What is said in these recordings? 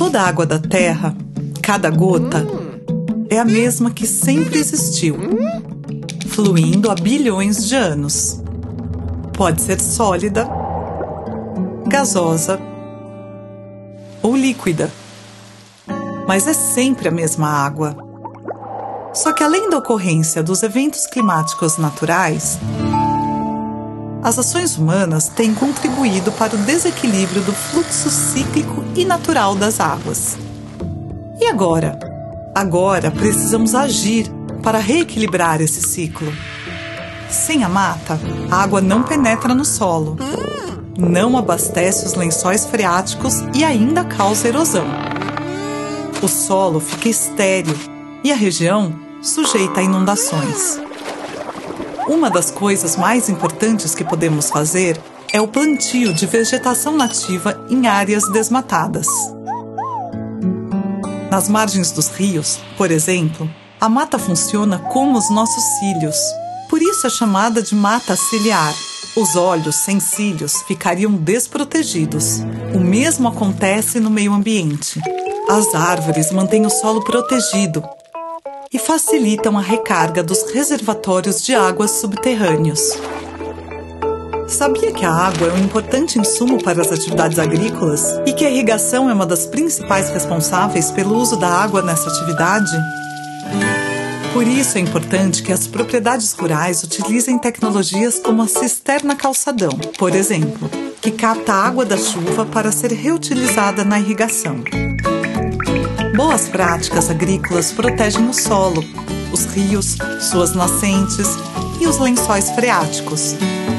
Toda a água da Terra, cada gota, é a mesma que sempre existiu, fluindo há bilhões de anos. Pode ser sólida, gasosa ou líquida, mas é sempre a mesma água. Só que além da ocorrência dos eventos climáticos naturais, as ações humanas têm contribuído para o desequilíbrio do fluxo cíclico e natural das águas. E agora? Agora precisamos agir para reequilibrar esse ciclo. Sem a mata, a água não penetra no solo, não abastece os lençóis freáticos e ainda causa erosão. O solo fica estéril e a região sujeita a inundações. Uma das coisas mais importantes que podemos fazer é o plantio de vegetação nativa em áreas desmatadas. Nas margens dos rios, por exemplo, a mata funciona como os nossos cílios. Por isso é chamada de mata ciliar. Os olhos sem cílios ficariam desprotegidos. O mesmo acontece no meio ambiente. As árvores mantêm o solo protegido e facilitam a recarga dos reservatórios de águas subterrâneos. Sabia que a água é um importante insumo para as atividades agrícolas e que a irrigação é uma das principais responsáveis pelo uso da água nessa atividade? Por isso é importante que as propriedades rurais utilizem tecnologias como a cisterna calçadão, por exemplo, que capta a água da chuva para ser reutilizada na irrigação. Boas práticas agrícolas protegem o solo, os rios, suas nascentes e os lençóis freáticos.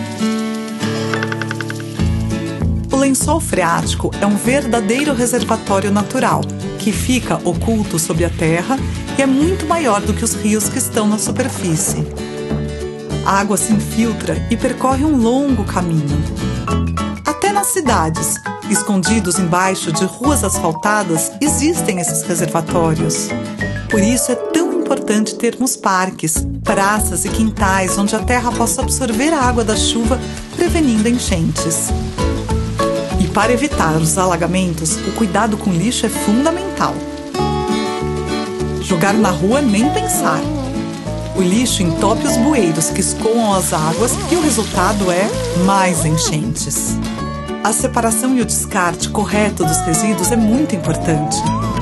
O lençol freático é um verdadeiro reservatório natural, que fica oculto sob a terra e é muito maior do que os rios que estão na superfície. A água se infiltra e percorre um longo caminho. Até nas cidades, escondidos embaixo de ruas asfaltadas, existem esses reservatórios. Por isso é tão importante termos parques, praças e quintais onde a terra possa absorver a água da chuva, prevenindo enchentes. E para evitar os alagamentos, o cuidado com lixo é fundamental. Jogar na rua nem pensar. O lixo entope os bueiros que escoam as águas e o resultado é mais enchentes. A separação e o descarte correto dos resíduos é muito importante.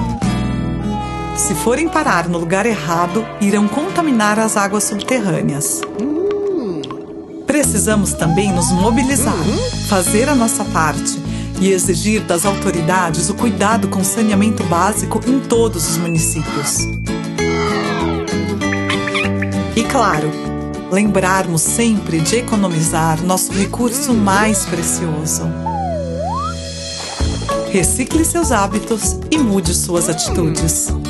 Se forem parar no lugar errado, irão contaminar as águas subterrâneas. Precisamos também nos mobilizar, fazer a nossa parte e exigir das autoridades o cuidado com saneamento básico em todos os municípios. E claro, lembrarmos sempre de economizar nosso recurso mais precioso. Recicle seus hábitos e mude suas atitudes.